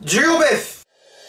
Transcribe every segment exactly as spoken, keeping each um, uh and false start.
授業ベース。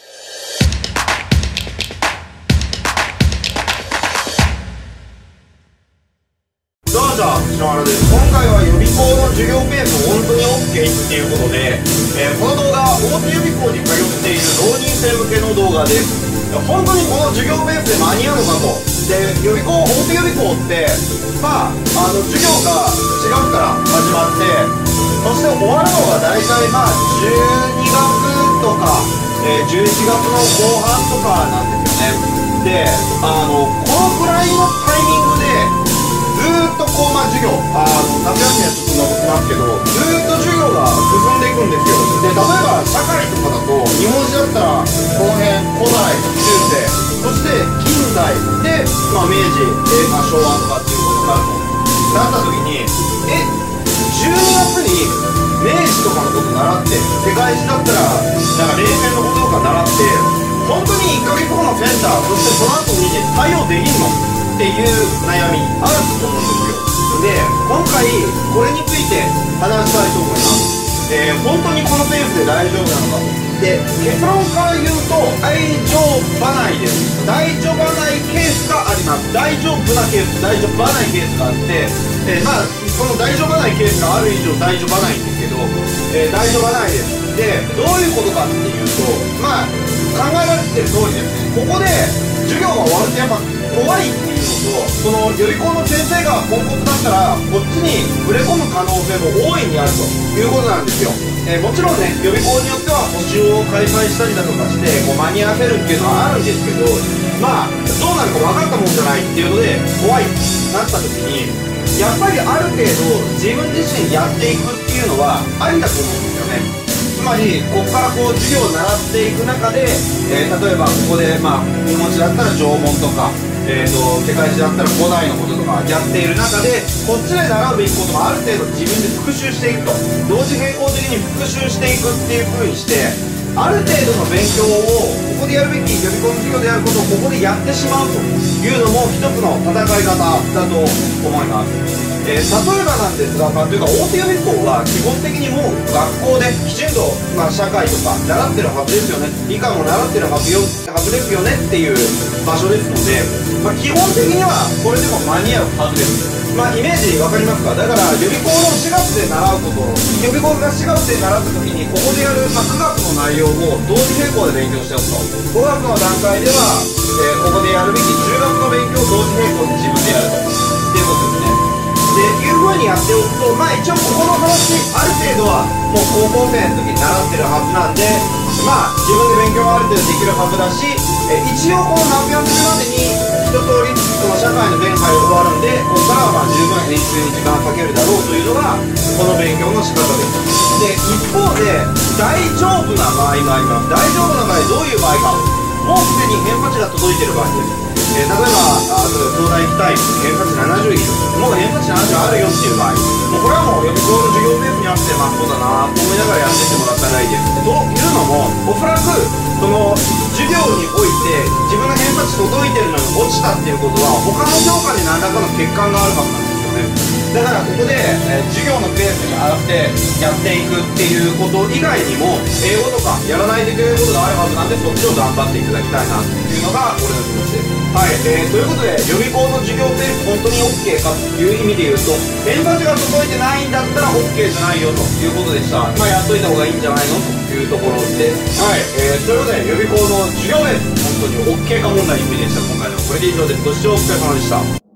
どうもじゃあ篠原です。今回は予備校の授業ペース本当に OK っていうことで、えー、この動画大手予備校に通っている浪人生向けの動画です。本当にこの授業ベースで間に合うのかと。で、予備校大手予備校ってまああの授業がしがつから始まって、そして終わるのが大体まあじゅうにがつとか、えー、じゅういちがつの後半とかなんですよね。で、あのこのくらいのタイミングでずーっとこう、まあ、授業、あの夏休みはちょっと残ってますけど、ずーっと授業が進んでいくんですよ。で、例えば社会とかだと日本史だったらこの辺古代、中世、そして近代で、まあ、明治、えーまあ、昭和とかっていうことになるとなった時に、えじゅうにがつに明治とかのこと習って、世界史だったらなんか冷戦のこととか習って、本当にいっかげつごのセンター、そしてその後に対応できんのっていう悩みあると思うんですよ。で、今回これについて話したいと思います。えー、本当にこのペースで大丈夫なのかと。で、結論から言うと大丈夫ないです。大丈夫ないケースがあります。大丈夫なケース、大丈夫ないケースがあって、えー、まあその大丈夫ないケースがある以上大丈夫ないんですけど、えー、大丈夫ないです。で、どういうことかっていうと、まあ考えられてる通りですね。ここで授業が終わるとやっぱ怖いっていうのと、その予備校の先生がポンコツだったらこっちに触れ込む可能性も大いにあるということなんですよ。えー、もちろんね、予備校によっては補習を開催したりだとかしてこう間に合わせるっていうのはあるんですけど、まあどうなるか分かったもんじゃないっていうので怖いってなった時に、やっぱりある程度自分自身やっていくっていうのはありだと思うんですよね。つまりここからこう授業を習っていく中で、えー、例えばここでまあ日本史だったら縄文とか、えー、と世界史だったら古代のこととかやっている中で、こっちで習うべきこともある程度自分で復習していくと、同時並行的に復習していくっていう風にして、ある程度の勉強をここでやるべき予備校の授業でやることをここでやってしまうというのも一つの戦い方だと思います。えー、例えばなんですが、まあ、というか大手予備校は基本的にもう学校できちんと、まあ、社会とか習ってるはずですよね、理科も習ってるはずよはずですよねっていう場所ですので、まあ、基本的にはこれでも間に合うはずです。まあイメージわかりますか？だから予備校のしがつで習うこと、予備校がしがつで習った時にここでやる、まあ、くがつの内容を同時並行で勉強しておくと、ごがつの段階では、えー、ここでやるべきじゅうがつの勉強を同時並行で自分でやるとっていうことですね。でいう風にやっておくと、まあ一応ここの話ある程度はもう高校生の時に習ってるはずなんで、まあ自分で勉強がある程度できるはずだし、え一応この夏休みまでに一通りその社会の弁解が終わるんで、ここからはまあ十分練習に時間をかけるだろうというのがこの勉強の仕方です。で一方で大丈夫な場合があります。大丈夫な場合どういう場合か、もうすでに偏差値が届いている場合です。えー、例えばあ東大行きたい、偏差値ななじゅういる、もう偏差値ななじゅうあるよっていう場合、もうこれはもう予備校の授業ベースにあってまあそうだなと思いながらやってってもらったらいいです。というのもおそらくその授業において自分の偏差値届いてるのに落ちたっていうことは他の教科に何らかの欠陥があるはずなんですよね。だからここで、えー、授業のペースに合わせてやっていくっていうこと以外にも英語とかやらないといけないことがあるはずなんで、そっちを頑張っていただきたいなというのが俺の気持ちです。はい、えー、ということで予備校の授業ペース本当に OK かという意味で言うと、偏差値が届いてないんだったら OK じゃないよということでした。まあやっといた方がいいんじゃないのというところです。はい、えー、ということで予備校の授業ペース本当に OK か問題の意味でした。今回のこれで以上です。ご視聴お疲れ様でした。